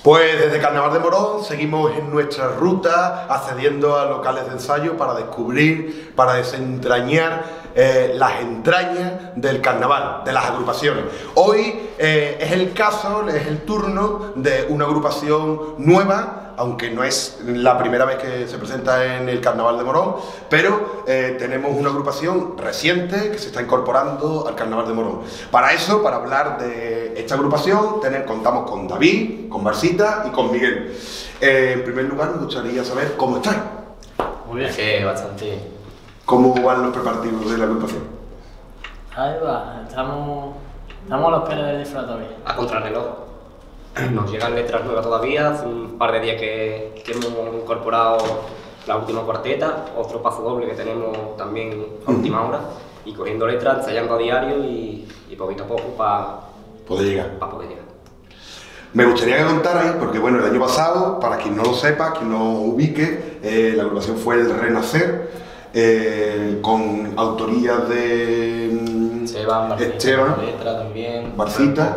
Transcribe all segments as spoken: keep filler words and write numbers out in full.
Pues desde Carnaval de Morón seguimos en nuestra ruta accediendo a locales de ensayo para descubrir, para desentrañar eh, las entrañas del carnaval, de las agrupaciones. Hoy eh, es el caso, es el turno de una agrupación nueva, aunque no es la primera vez que se presenta en el Carnaval de Morón, pero eh, tenemos una agrupación reciente que se está incorporando al Carnaval de Morón. Para eso, para hablar de esta agrupación, tener, contamos con David, con Barsita y con Miguel. Eh, en primer lugar, me gustaría saber cómo estáis. Muy bien, que bastante. ¿Cómo van los preparativos de la agrupación? Ahí va, estamos, estamos a la espera del disfraz todavía. A contrarreloj. Nos llegan letras nuevas todavía, hace un par de días que, que hemos incorporado la última cuarteta, otro paso doble que tenemos también a última hora, y cogiendo letras, ensayando a diario y, y poquito a poco para poder llegar. Pa poder llegar. Me gustaría que contarais, porque bueno, el año pasado, para quien no lo sepa, quien no ubique, eh, la agrupación fue El Renacer, eh, con autoría de Esteban, Barsita, Esteban, letra también, Barsita,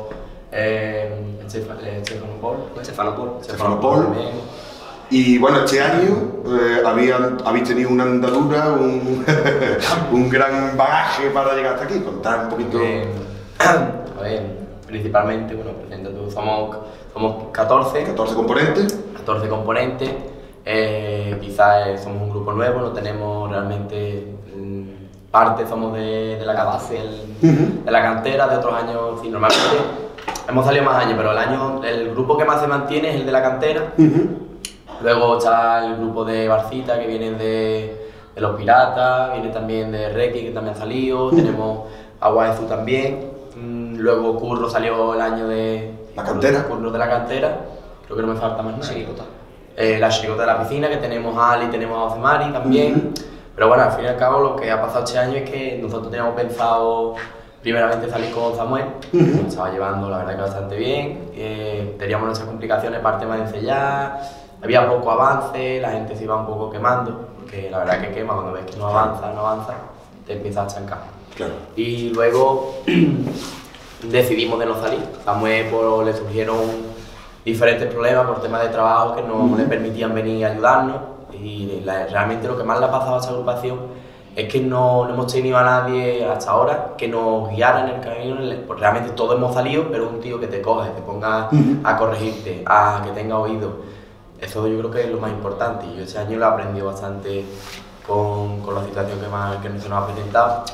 eh, Estefano Paul, Estefano Paul, Estefano Paul. Y bueno, este año eh, habían, habéis tenido una andadura, un, un gran bagaje para llegar hasta aquí. Contar un poquito. Eh, a ver, principalmente, bueno, presenta tú, somos, somos catorce. catorce componentes. catorce componentes. Eh, quizás eh, somos un grupo nuevo, no tenemos realmente mmm, parte, somos de, de la base, uh-huh. de la cantera, de otros años, sí, normalmente hemos salido más años, pero el año, el grupo que más se mantiene es el de la cantera. Uh-huh. Luego está el grupo de Barsita, que vienen de, de los Piratas, viene también de Requi, que también ha salido, uh-huh. tenemos Agua de Zu también, mm, luego Curro salió el año de la cantera. Curro de la cantera, creo que no me falta más nada. Sí, Eh, la chirigota de la piscina, que tenemos a Ali, tenemos a Osemari también. Uh-huh. Pero bueno, al fin y al cabo lo que ha pasado este año es que nosotros teníamos pensado primeramente salir con Samuel, uh-huh. que nos estaba llevando la verdad que bastante bien. Eh, teníamos nuestras complicaciones, parte más de ensellar, había poco avance, la gente se iba un poco quemando, porque la verdad que quema cuando ves que no avanza, no avanza, te empiezas a estancar. Claro. Y luego decidimos de no salir. Samuel pues, le surgieron diferentes problemas por temas de trabajo que no uh-huh. le permitían venir a ayudarnos, y la, realmente lo que más le ha pasado a esta agrupación es que no, no hemos tenido a nadie hasta ahora que nos guiara en el camino, pues realmente todos hemos salido, pero un tío que te coja, que te ponga uh-huh. a corregirte, a que tenga oído, eso yo creo que es lo más importante, y yo este año lo he aprendido bastante con, con la situación que, más, que se nos ha presentado,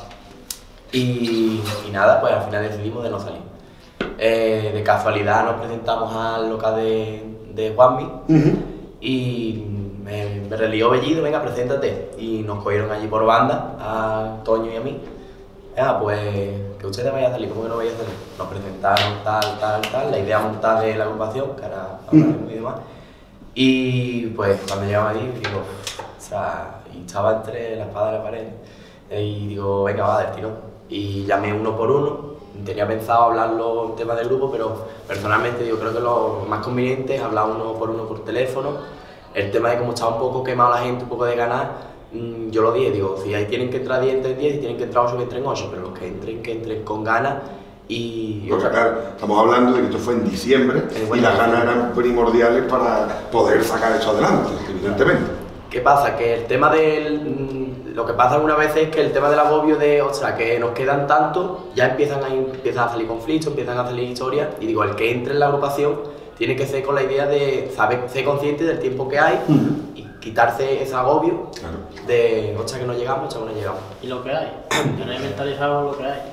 y, y nada, pues al final decidimos de no salir. Eh, de casualidad nos presentamos al local de, de Juanmi uh-huh. y me, me relió Bellido, venga, preséntate, y nos cogieron allí por banda, a Toño y a mí. Ah, pues que ustedes vayan a salir, ¿cómo que no vaya a salir? Nos presentaron tal, tal, tal, la idea montada de la agrupación, que ahora hablaremos uh-huh. y demás. Y pues cuando llegamos allí, digo, o sea, y estaba entre la espada y la pared, y digo, venga, va, del tirón. Y llamé uno por uno. Tenía pensado hablarlo en tema del grupo, pero personalmente yo creo que lo más conveniente es hablar uno por uno por teléfono. El tema de cómo estaba un poco quemado la gente, un poco de ganas, yo lo dije, digo, si ahí tienen que entrar diez, entren diez, si tienen que entrar ocho, que entren ocho, pero los que entren, que entren con ganas. Y porque claro, estamos hablando de que esto fue en diciembre y las ganas eran primordiales para poder sacar esto adelante, evidentemente. ¿Qué pasa? Que el tema del... Lo que pasa algunas veces es que el tema del agobio de, ostras, que nos quedan tanto, ya empiezan a, empiezan a salir conflictos, empiezan a salir historias, y digo, el que entre en la agrupación tiene que ser con la idea de saber, ser consciente del tiempo que hay uh-huh. y quitarse ese agobio claro. de, ostras, que no llegamos, ostras, que no llegamos. Y lo que hay, tener mentalizado lo que hay.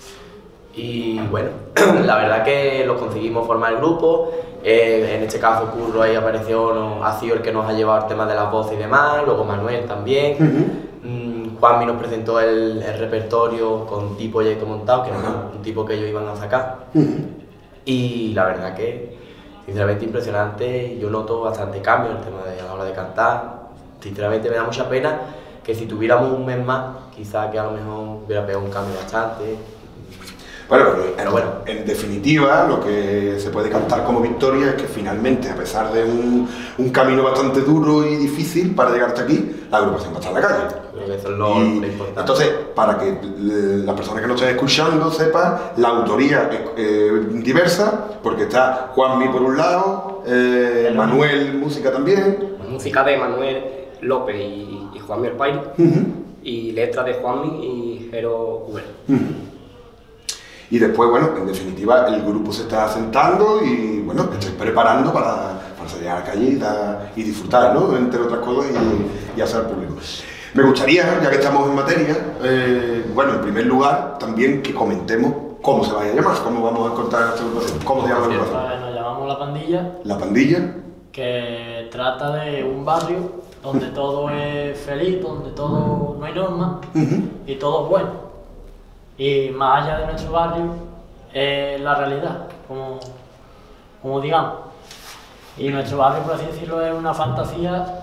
Y bueno, la verdad que lo conseguimos formar el grupo, eh, en este caso Curro ahí apareció, no, ha sido el que nos ha llevado el tema de las voces y demás, luego Manuel también. Uh-huh. Juanmi nos presentó el, el repertorio con tipo ya montado, que era un, un tipo que ellos iban a sacar. Uh-huh. Y la verdad que, sinceramente, impresionante. Yo noto bastante cambio en el tema de a la hora de cantar. Sinceramente, me da mucha pena que si tuviéramos un mes más, quizá que a lo mejor hubiera pegado un cambio bastante. Bueno, pero, Pero bueno. en definitiva, lo que se puede cantar como victoria es que finalmente, a pesar de un, un camino bastante duro y difícil para llegar hasta aquí, la agrupación va a estar en la calle. Creo que eso es lo, Y lo importante. entonces, para que eh, las personas que nos estén escuchando sepan, la autoría es eh, diversa, porque está Juanmi por un lado, eh, Manuel música también. Música de Manuel López y, y Juanmi El Pairi, Uh-huh. y letra de Juanmi y Jero Cubero. Uh-huh. Y después, bueno, en definitiva, el grupo se está asentando y, bueno, estáis preparando para, para salir a la calle y, dar- y disfrutar, ¿no? Entre otras cosas y, y hacer público. Me gustaría, ya que estamos en materia, eh, bueno, en primer lugar, también que comentemos cómo se vaya a llamar, cómo vamos a encontrar esta agrupación, cómo se llama la agrupación. Pues nos llamamos La Pandilla, La Pandilla. que trata de un barrio donde todo es feliz, donde todo no hay normas Ujú. y todo es bueno. Y más allá de nuestro barrio es la realidad, como, como digamos. Y nuestro barrio, por así decirlo, es una fantasía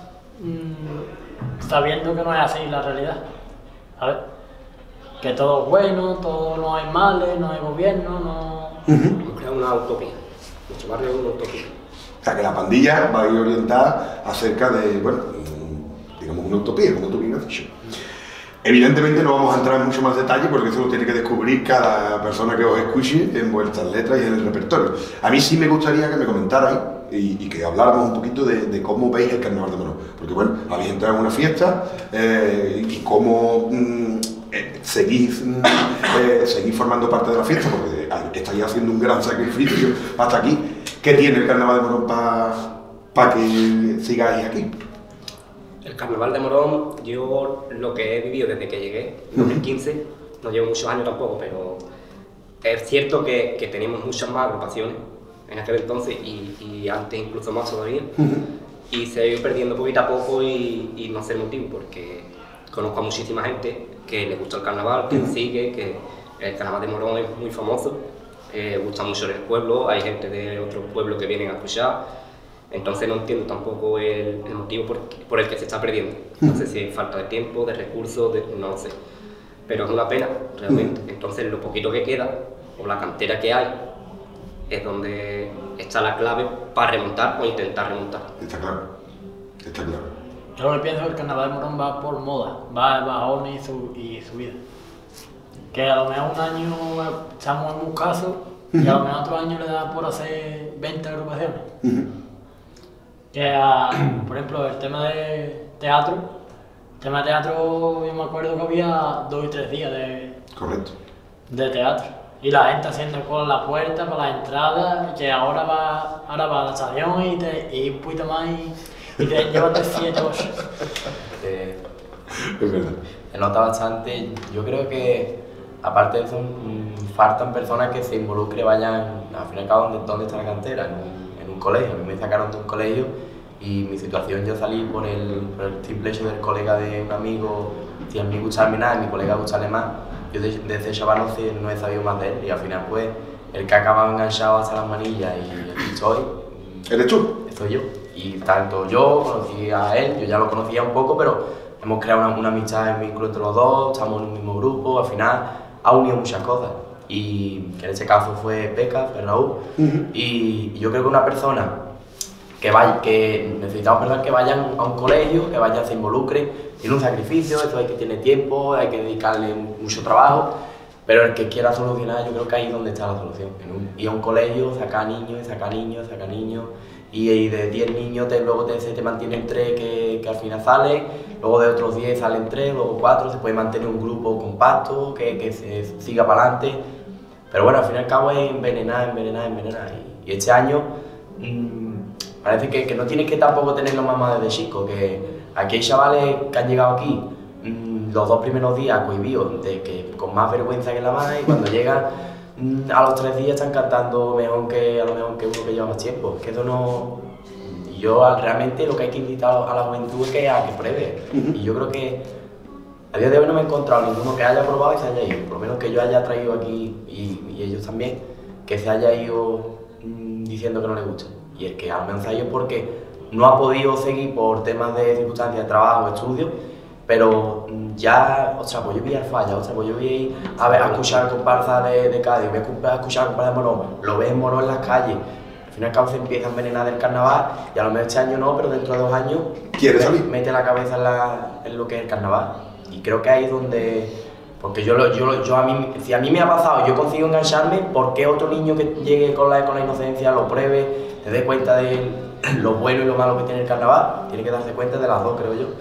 mmm, sabiendo que no es así la realidad. ¿Sabes? Que todo es bueno, todo no hay males, no hay gobierno, no... Hemos creado una utopía. Nuestro barrio es una utopía. O sea, que la pandilla va a ir orientada acerca de, bueno, mm, digamos una utopía, como tú bien has dicho. Evidentemente no vamos a entrar en mucho más detalle porque eso lo tiene que descubrir cada persona que os escuche en vuestras letras y en el repertorio. A mí sí me gustaría que me comentarais y, y que habláramos un poquito de, de cómo veis el Carnaval de Morón. Porque bueno, habéis entrado en una fiesta eh, y cómo mm, eh, seguís, mm, eh, seguís formando parte de la fiesta porque estáis haciendo un gran sacrificio hasta aquí. ¿Qué tiene el Carnaval de Morón para pa que sigáis aquí? El Carnaval de Morón, yo lo que he vivido desde que llegué, en dos mil quince, no llevo muchos años tampoco, pero es cierto que, que tenemos muchas más agrupaciones en aquel entonces y, y antes incluso más todavía, y se ha ido perdiendo poquito a poco y, y no sé el motivo, porque conozco a muchísima gente que le gusta el carnaval, que lo sigue, que el Carnaval de Morón es muy famoso, eh, gusta mucho en el pueblo, hay gente de otros pueblos que vienen a escuchar. Entonces no entiendo tampoco el, el motivo por, por el que se está perdiendo. No sé si es falta de tiempo, de recursos, de, no lo sé. Pero es una pena, realmente. Entonces lo poquito que queda, o la cantera que hay, es donde está la clave para remontar o intentar remontar. Está claro, está claro. Yo lo que pienso es que el Carnaval de Morón va por moda, va de bajones y, su, y subida. Que a lo mejor un año estamos en un caso y a lo mejor otro año le da por hacer veinte agrupaciones. Que, a, por ejemplo, el tema de teatro, el tema de teatro, yo me acuerdo que había dos y tres días de, Correcto. de teatro. Y la gente haciendo cola en la puerta para las entradas, que ahora va, ahora va a la estación y, te, y un poquito más y, y te llevas de siete o ocho. Eh, Es verdad. Se nota bastante. Yo creo que, aparte de eso, mm, faltan personas que se involucren, vayan, al fin y al cabo, ¿dónde, dónde está la cantera? En un, en un colegio. A mí me sacaron de un colegio y mi situación, yo salí por el, por el simple hecho del colega de un amigo, si a mí gustarme nada y mi colega gustarle más. Yo desde de ese chaval no, sé, no he sabido más de él y al final, pues, el que ha acabado enganchado hasta las manillas y aquí estoy. ¿Eres tú? Soy yo. Y tanto yo conocí a él, yo ya lo conocía un poco, pero hemos creado una, una amistad, un vínculo entre los dos, estamos en un mismo grupo, al final ha unido muchas cosas. Y en este caso fue Peca, fue Raúl. Uh-huh. Y, y yo creo que una persona que vaya, que necesitamos personas que vayan a un colegio, que vayan, se involucre, tiene un sacrificio, eso hay que tener tiempo, hay que dedicarle mucho trabajo, pero el que quiera solucionar, yo creo que ahí es donde está la solución. En un, ir a un colegio, sacar niños, sacar niños, sacar niños, y, y de diez niños te, luego te, se te mantienen tres que, que al final salen, luego de otros diez salen tres, luego cuatro, se puede mantener un grupo compacto, que, que se siga para adelante, pero bueno, al fin y al cabo es envenenar, envenenar, envenenar, y, y este año mmm, parece que, que no tienes que tampoco tener los mamás desde chico, que aquí hay chavales que han llegado aquí mmm, los dos primeros días cohibidos, de que con más vergüenza que la madre, y cuando llegan mmm, a los tres días están cantando mejor que a lo mejor que uno que lleva más tiempo. Que eso no. Y yo realmente lo que hay que invitar a la juventud es que a que pruebe. Uh-huh. Y yo creo que a día de hoy no me he encontrado ninguno que haya probado y se haya ido. Por lo menos que yo haya traído aquí y, y ellos también, que se haya ido mmm, diciendo que no le gusta. Y el que al menos ha ido porque no ha podido seguir por temas de circunstancias de trabajo, estudio, pero ya, ostras, pues yo voy al Falla, ostras, pues yo voy a, ver, a escuchar comparsas de, de Cádiz, voy a escuchar comparsas de Morón, lo ves en Morón en las calles, al fin y al cabo se empieza a envenenar del carnaval, y a lo mejor este año no, pero dentro de dos años ¿Quiere salir? mete la cabeza en, la, en lo que es el carnaval. Y creo que ahí es donde, porque yo, lo, yo, yo a mí, si a mí me ha pasado, yo consigo engancharme, ¿por qué otro niño que llegue con la, con la inocencia, lo pruebe, se dé cuenta de lo bueno y lo malo que tiene el carnaval? Tiene que darse cuenta de las dos, creo yo.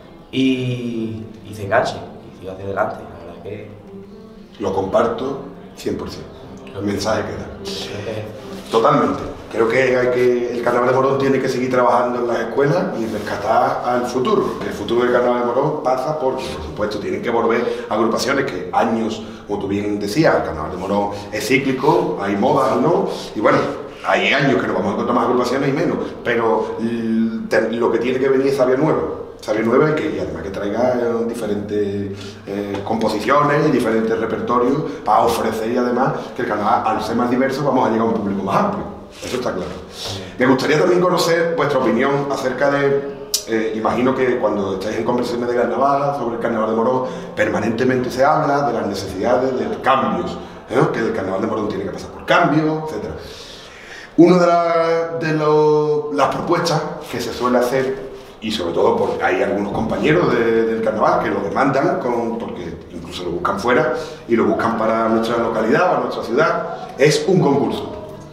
Y, y se enganche, y siga hacia adelante, la verdad que... Lo comparto cien por ciento. El mensaje queda. Creo que Totalmente. Creo que, hay que el Carnaval de Morón tiene que seguir trabajando en las escuelas y rescatar al futuro. El futuro del Carnaval de Morón pasa porque, por supuesto, tienen que volver agrupaciones que años, como tú bien decías, el Carnaval de Morón es cíclico, hay modas, ¿no? Y bueno, hay años que nos vamos a encontrar más agrupaciones y menos, pero lo que tiene que venir es sabia nueva. Sabia nueva y que y además que traiga eh, diferentes eh, composiciones y diferentes repertorios para ofrecer, y además que el carnaval, al ser más diverso, vamos a llegar a un público más amplio. Eso está claro. Me gustaría también conocer vuestra opinión acerca de, eh, imagino que cuando estáis en conversaciones de carnaval, sobre el Carnaval de Morón, permanentemente se habla de las necesidades de cambios, ¿eh? Que el Carnaval de Morón tiene que pasar por cambios, etcétera. Una de, la, de lo, las propuestas que se suele hacer, y sobre todo porque hay algunos compañeros de, del carnaval que lo demandan, con, porque incluso lo buscan fuera y lo buscan para nuestra localidad, para nuestra ciudad, es un concurso.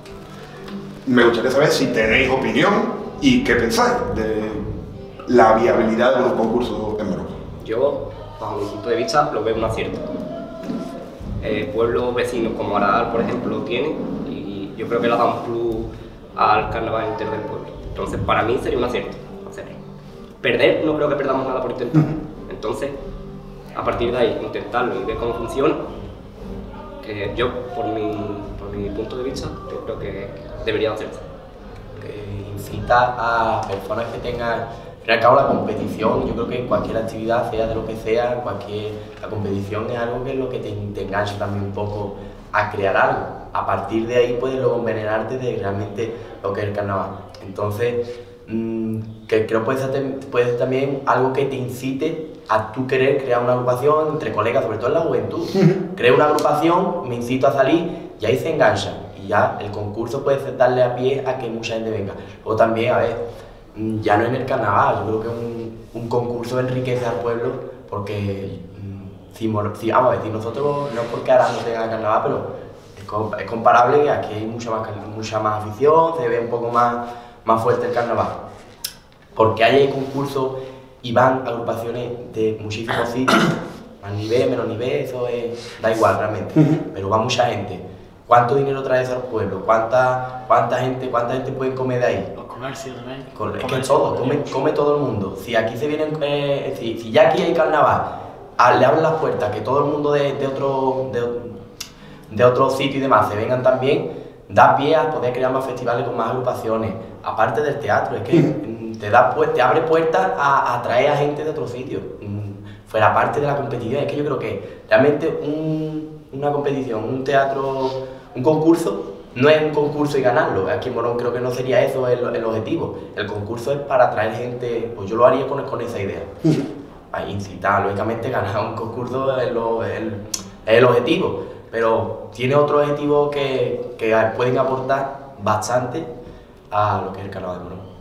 Me gustaría saber si tenéis opinión y qué pensáis de la viabilidad de un concurso en Morón. Yo, bajo mi punto de vista, lo veo un acierto. Eh, pueblos vecinos como Aradal, por ejemplo, lo tienen y yo creo que le da un plus al carnaval entero del pueblo. Entonces, para mí sería un acierto hacerlo. Perder, no creo que perdamos nada por intentar. Entonces, a partir de ahí, intentarlo y ver cómo funciona, que yo, por mi, por mi punto de vista, yo creo que debería hacerse. que incita a personas que tengan, al fin y al cabo, la competición. Yo creo que en cualquier actividad, sea de lo que sea, cualquier, la competición es algo que es lo que te, te engancha también un poco a crear algo. A partir de ahí puedes luego envenenarte de realmente lo que es el carnaval. Entonces, mmm, que creo que puede ser, puede ser también algo que te incite a tú querer crear una agrupación entre colegas, sobre todo en la juventud. Creo una agrupación, me incito a salir y ahí se engancha. Y ya el concurso puede darle a pie a que mucha gente venga. Luego también, a ver, ya no en el carnaval, yo creo que un, un concurso enriquece al pueblo porque si, si, vamos a ver, si nosotros, no porque ahora no tenga carnaval, pero es, es comparable que aquí hay mucha más, mucha más afición, se ve un poco más, más fuerte el carnaval. Porque hay concursos y van agrupaciones de muchísimos sitios, más nivel, menos nivel, eso es, da igual realmente, pero va mucha gente. ¿Cuánto dinero trae eso al pueblo? ¿Cuánta, cuánta gente cuánta gente puede comer de ahí? Los comercios también. Con, es que todo, come, come todo el mundo. Si aquí se vienen, eh, si, si ya aquí hay carnaval, a, le abren las puertas, que todo el mundo de, de otro de, de otro sitio y demás se vengan también, da pie a poder crear más festivales con más agrupaciones. Aparte del teatro, es que te, da, te abre puertas a, a atraer a gente de otro sitio. Fuera parte de la competición, es que yo creo que realmente un, una competición, un teatro, un concurso, no es un concurso y ganarlo. Aquí en Morón creo que no sería eso el, el objetivo. El concurso es para atraer gente, pues yo lo haría con, con esa idea. Para incitar, lógicamente ganar un concurso es, lo, el, es el objetivo, pero tiene otro objetivo que, que pueden aportar bastante a lo que es el carnaval de Morón.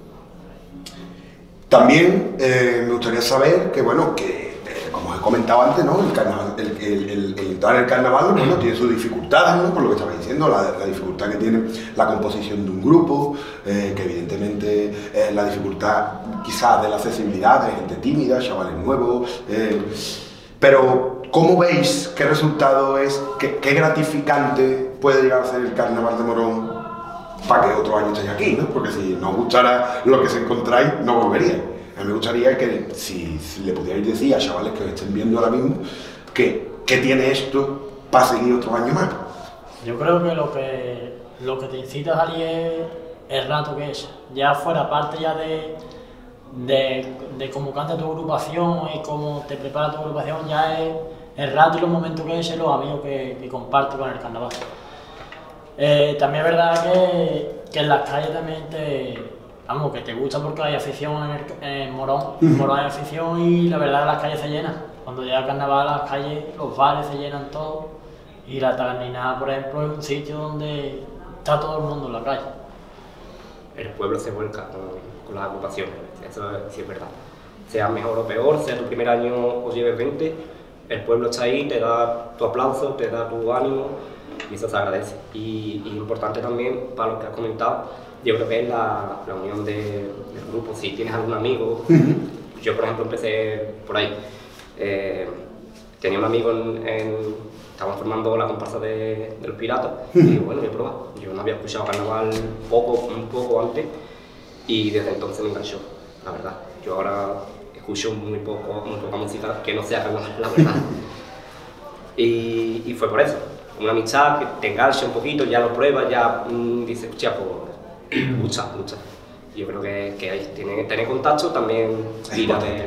También eh, me gustaría saber que, bueno, que eh, como os he comentado antes, ¿no? El, carnaval, el, el, el, el entrar en el carnaval, bueno, tiene sus dificultades, ¿no? Por lo que estabais diciendo, la, la dificultad que tiene la composición de un grupo, eh, que evidentemente eh, la dificultad quizás de la accesibilidad de gente tímida, chavales nuevos, eh, pero ¿cómo veis qué resultado es, qué, qué gratificante puede llegar a ser el carnaval de Morón para que otro año estéis aquí, ¿no? Porque si no os gustara lo que se encontráis, no volvería. A mí me gustaría que, si, si le pudierais decir a chavales que os estén viendo ahora mismo, que qué tiene esto para seguir otro año más. Yo creo que lo que, lo que te incita a salir es el rato que es. Ya fuera parte ya de, de, de cómo canta tu agrupación y cómo te prepara tu agrupación, ya es el rato y los momentos que es y los amigos que, que comparte con el carnaval. Eh, también es verdad que, que en las calles también te, vamos, que te gusta porque hay afición en, el, en Morón, en Morón hay afición y la verdad las calles se llenan. Cuando llega el carnaval las calles, los bares se llenan todos y la Tagarninada, por ejemplo, es un sitio donde está todo el mundo en la calle. El pueblo se vuelca con, con las agrupaciones, eso sí es verdad. Sea mejor o peor, sea tu primer año o lleves veinte, el pueblo está ahí, te da tu aplauso, te da tu ánimo y eso se agradece. Y, y importante también, para lo que has comentado, yo creo que es la, la unión de, del grupo. Si tienes algún amigo, uh-huh. Yo por ejemplo empecé por ahí. Eh, tenía un amigo en, en estaban formando la comparsa de, de los piratas y digo, bueno, voy a probar. Yo no había escuchado carnaval poco, un poco antes y desde entonces me enganchó, la verdad. Yo ahora escucho muy poco, muy poca música que no sea carnaval, la verdad. y, y fue por eso, una amistad que te engancha un poquito, ya lo pruebas, ya mmm, dices, hostia, pues lucha, lucha. Yo creo que, que hay, tener, tener contacto también tira de...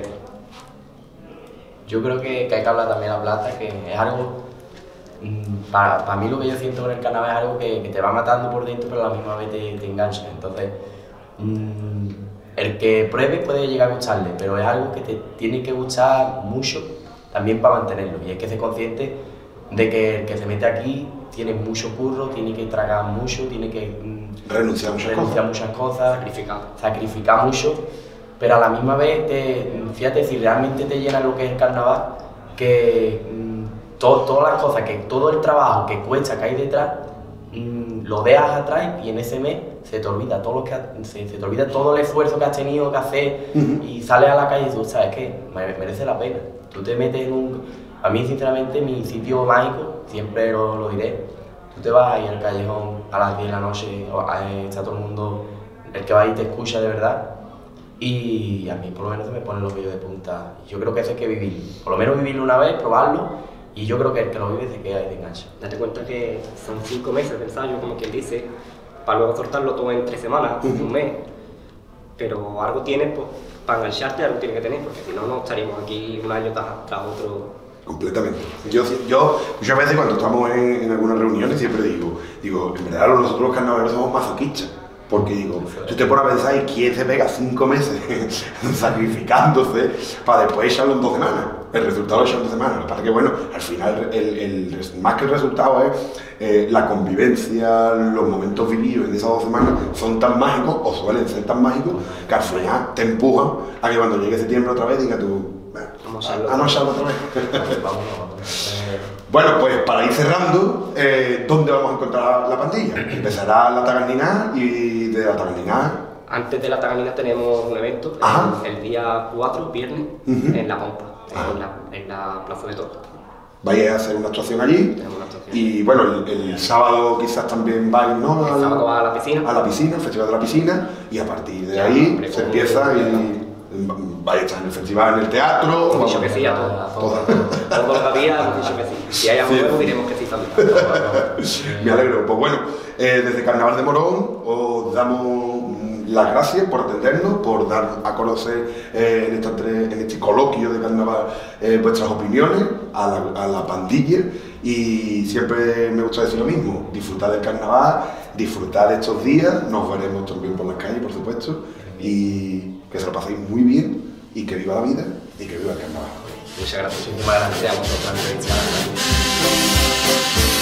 Yo creo que, que hay que hablar también la plata, que es algo... Para, para mí lo que yo siento con el carnaval es algo que, que te va matando por dentro, pero a la misma vez te, te engancha. Entonces, mmm, el que pruebe puede llegar a gustarle, pero es algo que te tiene que gustar mucho también para mantenerlo. Y hay que ser consciente de que el que se mete aquí tiene mucho curro, tiene que tragar mucho, tiene que mmm, renunciar, muchas, renunciar cosas. muchas cosas, sacrificar. sacrificar mucho, pero a la misma vez, te, fíjate, si realmente te llena lo que es el carnaval, que mmm, Todo, todas las cosas, que todo el trabajo que cuesta que hay detrás, mmm, lo dejas atrás y en ese mes se te olvida todo lo que se, se te olvida todo el esfuerzo que has tenido que hacer uh-huh. Y sales a la calle y tú sabes que merece la pena. Tú te metes en un, a mí sinceramente mi sitio mágico, siempre lo, lo diré, tú te vas ahí al callejón a las diez de la noche, está todo el mundo, el que va ahí te escucha de verdad. Y a mí por lo menos se me ponen los vellos de punta. Yo creo que eso hay que vivir, por lo menos vivirlo una vez, probarlo. Y yo creo que el que lo vive se queda y te engancha. Date cuenta que son cinco meses de ensayo, como quien dice, para luego soltarlo todo en tres semanas, uh-huh. Un mes. Pero algo tienes, pues, para engancharte, algo tienes que tener, porque si no, no estaríamos aquí un año tras, tras otro. Completamente. Yo, yo muchas veces cuando estamos en, en algunas reuniones siempre digo, digo, en verdad nosotros los carnavaleros somos masoquistas. Porque digo, tú te pones a pensar y quién se pega cinco meses sacrificándose para después echarlo en dos semanas. El resultado es echarlo en dos semanas. Lo que pasa es que, bueno, al final, el, el, más que el resultado es eh, la convivencia, los momentos vividos en esas dos semanas son tan mágicos, o suelen ser tan mágicos, que al final te empujan a que cuando llegue septiembre otra vez diga tú, vamos a no echarlo otra vez. Bueno, pues para ir cerrando, eh, ¿dónde vamos a encontrar la, la pandilla? Empezará la Tagarninada y de la Tagarninada. Antes de la Tagarninada tenemos un evento, el, el día cuatro, viernes, uh-huh. En La Pompa, en la, en la Plaza de Toros. Vais a hacer una actuación allí. Una actuación. Y bueno, el, el sábado quizás también vais, ¿no? El sábado va a la piscina. A la piscina, el Festival de la Piscina, y a partir de ya, ahí se empieza y... Vaya a estar en el festival, en el teatro. Hemos dicho que sí a todo. Todo lo que había, hemos dicho que sí. Si hay algo nuevo, diremos que sí también. Me alegro. Pues bueno, eh, desde Carnaval de Morón os damos las gracias por atendernos, por dar a conocer eh, en, esta, en este coloquio de carnaval eh, vuestras opiniones a la, a la pandilla. Y siempre me gusta decir lo mismo: disfrutar del carnaval, disfrutar de estos días. Nos veremos también por las calles, por supuesto. Y que se lo paséis muy bien y que viva la vida y que viva el carnaval. Muchas gracias. Muchísimas gracias a vosotros.